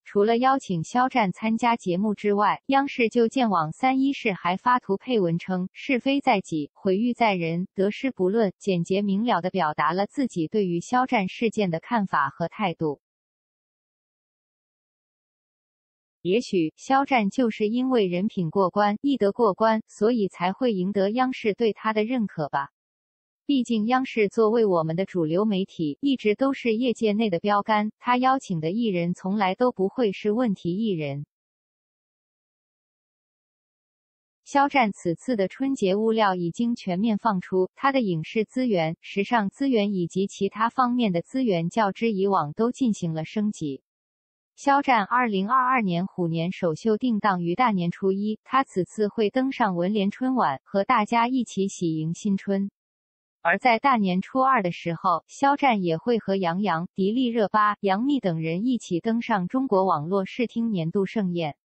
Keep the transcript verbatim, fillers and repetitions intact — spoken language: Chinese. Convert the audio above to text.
除了邀请肖战参加节目之外，央视就见网三一室还发图配文称：是非在己，毁誉在人，得失不论，简洁明了地表达了自己对于肖战事件的看法和态度。也许肖战就是因为人品过关、艺德过关，所以才会赢得央视对他的认可吧。毕竟央视作为我们的主流媒体，一直都是业界内的标杆，他邀请的艺人从来都不会是问题艺人。肖战此次的春节物料已经全面放出，他的影视资源、时尚资源以及其他方面的资源较之以往都进行了升级。肖战二零二二年虎年首秀定档于大年初一，他此次会登上文联春晚，和大家一起喜迎新春。而在大年初二的时候，肖战也会和杨洋、迪丽热巴、杨幂等人一起登上中国网络视听年度盛宴。